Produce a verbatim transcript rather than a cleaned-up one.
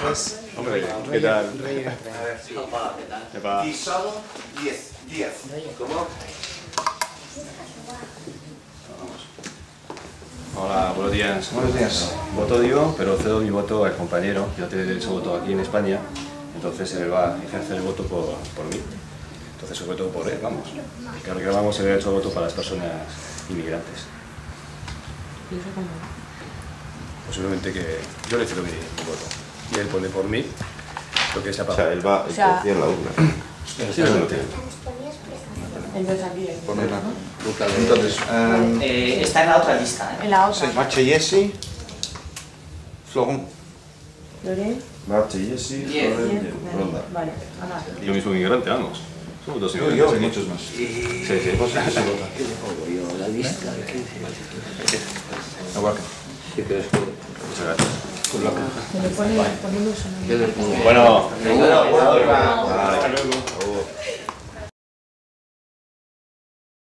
Pues, Hombre, ¿qué tal? ¿Qué pasa? Guisado, diez. diez. ¿Cómo? Hola, buenos días. Buenos días. Voto yo, pero cedo mi voto al compañero. Yo te derecho voto aquí en España, entonces él va a ejercer el voto por, por mí. Entonces sobre todo por él, vamos. Que reclamamos el derecho al voto para las personas inmigrantes. ¿Y eso cómo? Posiblemente que yo le cedo mi, mi voto. Y él pone por mí lo que se ha O pagado. sea, él va a O sea- introducir la urna. Sí, eso lo tiene. Entonces aquí. Ponerla. Entonces, um, Eh, está en la otra lista, ¿eh? En la otra. Marchellesi, Florón. Loré. Marche, Jessy, Diez. Florent, Bien. Ronda. Vale, Ana. Yo mismo inmigrante, vamos. Somos dos Yo, inmigrantes. yo y aquí. muchos más. Sí, sí. Yo la lista. Aguaca. ¿Qué crees que...? Muchas gracias. Me lo pone, ponemos una. ¿Qué les pongo? Bueno, Venga, Bueno,